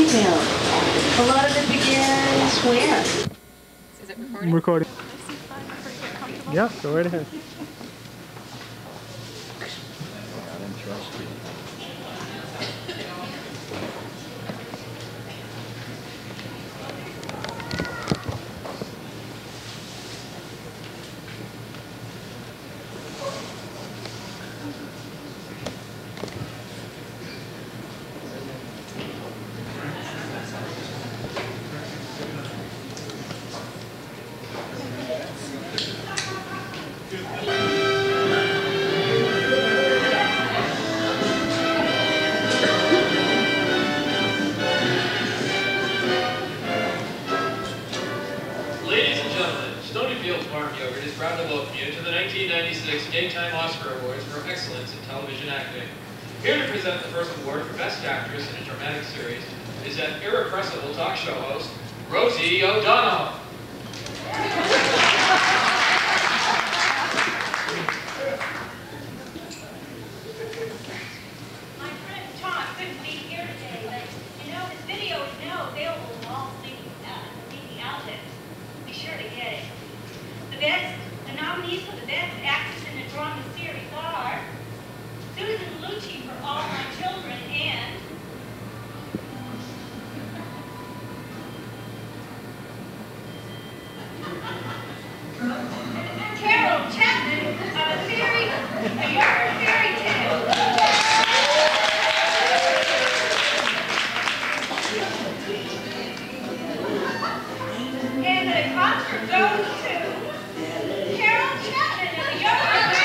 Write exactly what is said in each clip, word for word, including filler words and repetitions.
Ponytown. A lot of it begins where? Is it recording? I'm recording. Yeah, go right ahead. I didn't trust you. Proud to welcome you to the nineteen ninety-six Daytime Oscar Awards for Excellence in Television Acting. Here to present the first award for Best Actress in a Dramatic Series is that irrepressible talk show host, Rosie O'Donnell. My friend Tom couldn't be here today, but you know, his video is now available in all leading uh, outlets. Be sure to get it. The best The nominees for the Best Actress in a Drama Series are Susan Lucci for All My Children and Carol Chapman of a series, A Young Fairy Tale. And the concert goes to Carol Chapman of the Young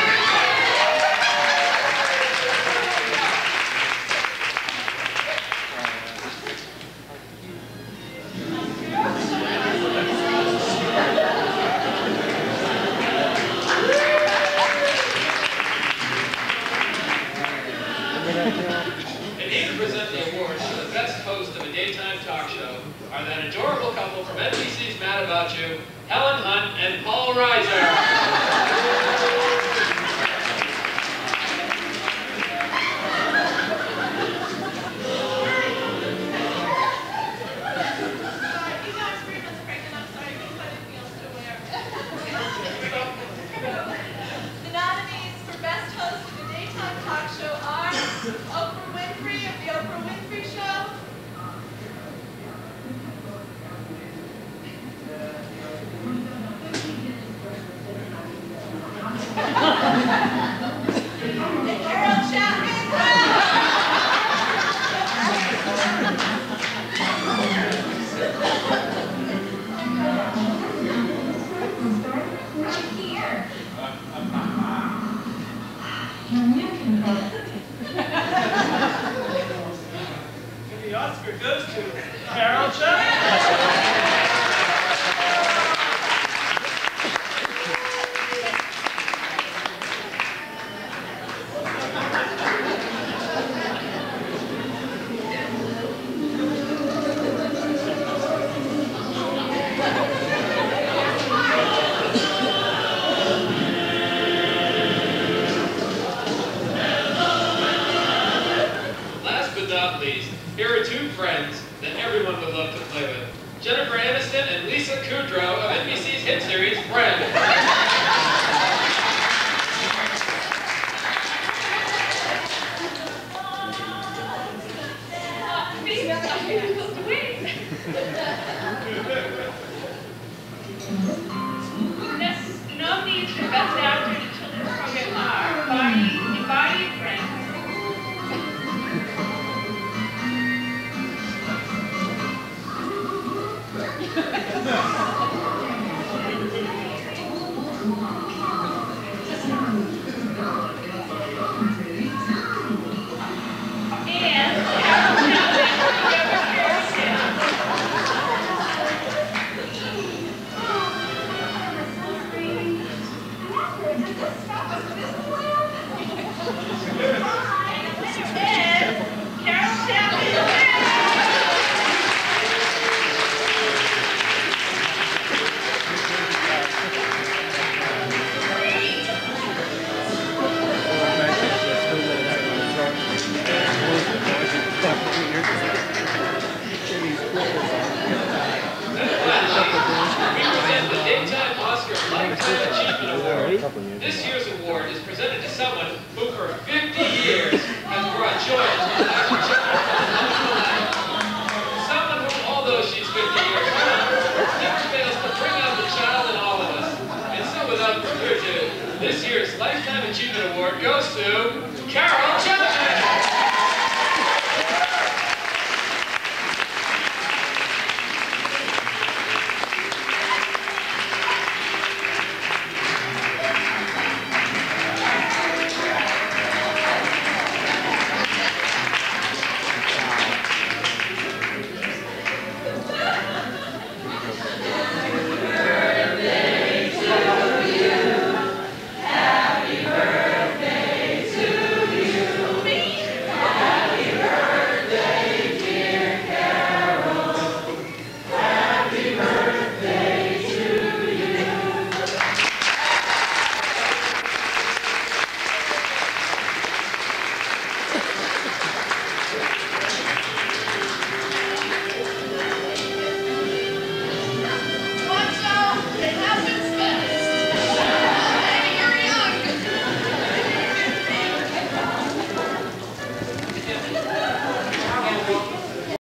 And here to present the awards for the best host of a daytime talk show are that adorable couple from N B C's Mad About You, Helen Hunt and Paul Reiser. The nominees for Best Host of a Daytime Talk Show are Oprah Winfrey of The Oprah Winfrey Show, Carol Chapman. Right here. And the Oscar goes to Carol Chapman. Last but not least, here are two friends that everyone would love to play with. Jennifer Aniston and Lisa Kudrow of N B C's hit series, Friends. The nominees for Best Actor in a Children's Program are Barney and Barney and Friends. And Carol Chapman of The Young Fairy Tale. This year's award is presented to someone